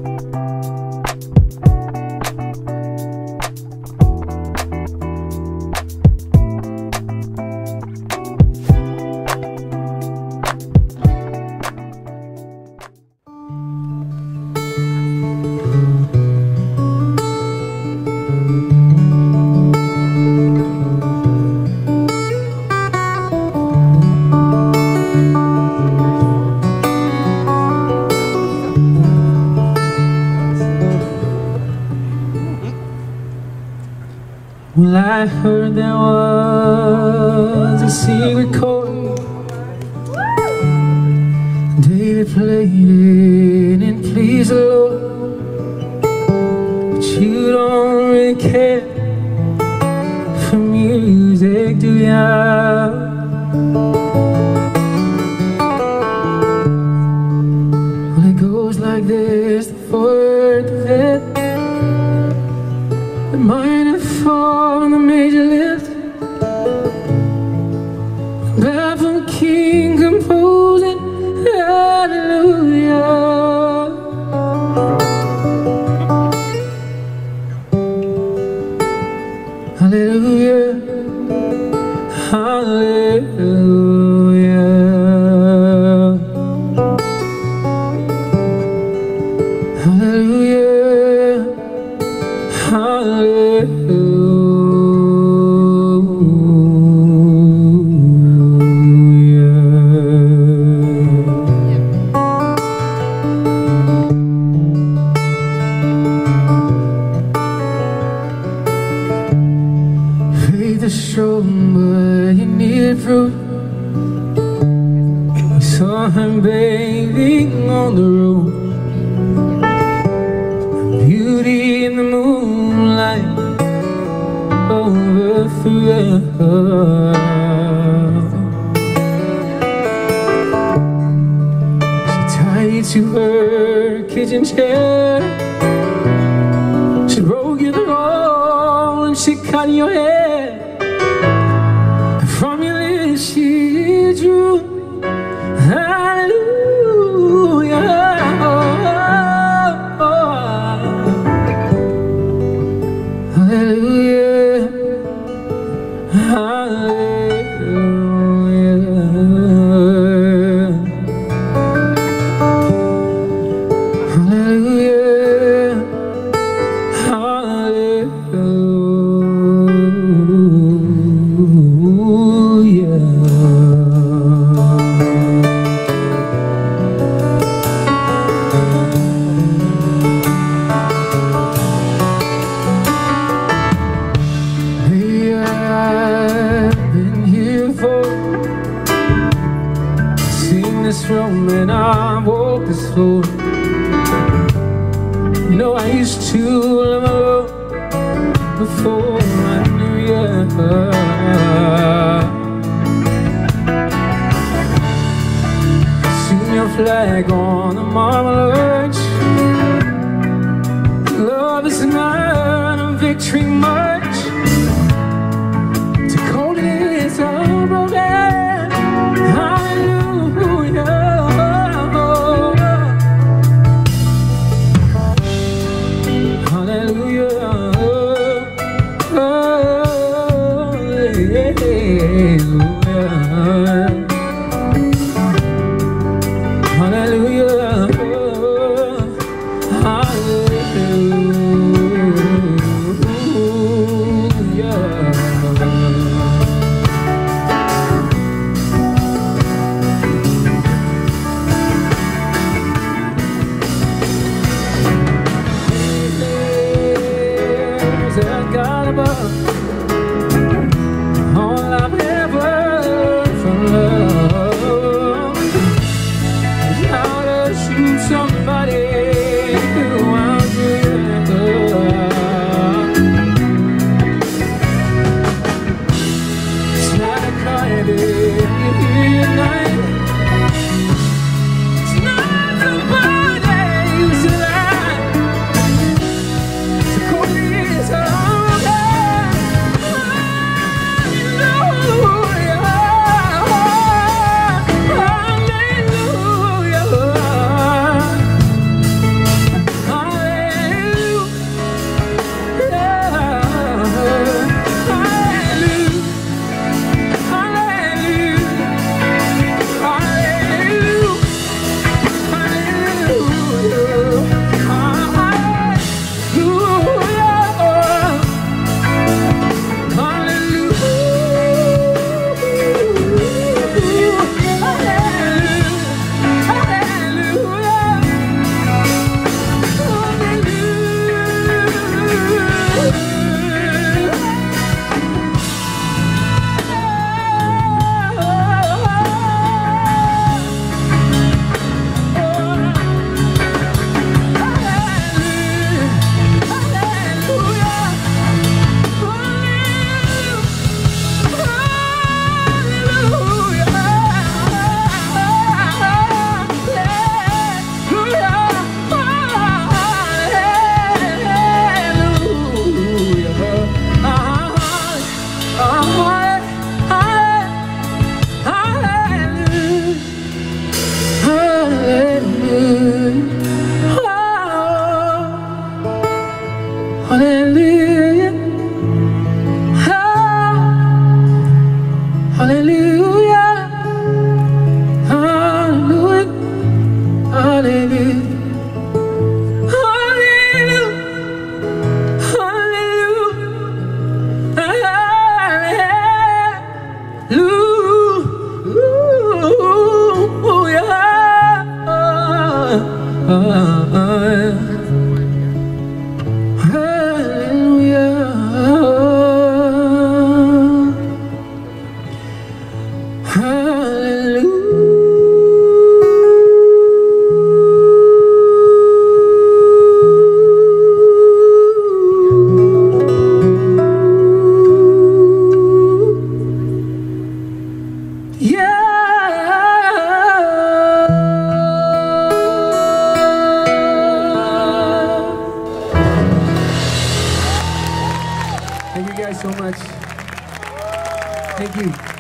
Well, I heard there was a secret chord. David played it and pleased the Lord. But you don't really care for music, do ya? Well, it goes like this, the fourth, the fifth, the minor fall and the major lift. Baffled king composing hallelujah. Hallelujah. Hallelujah. Hallelujah. Hallelujah. Faith is strong, but you need proof. We saw him bathing on the road. Beauty in the moonlight overthrew her. She tied you to her kitchen chair. She broke you the roll and she cut your hair. And from your lips she drew hallelujah. Hallelujah, hallelujah, hallelujah, hallelujah. This room and I walk this floor. You know I used to live alone before I knew you. Seen your flag on the marble arch. Love is not a victory march. To cold it is all broken. God above, all I've ever from love is how to shoot somebody who I'll it's not a crime if you hear at night. It's not the body you survive. It's a cold is Thank you guys so much. Thank you.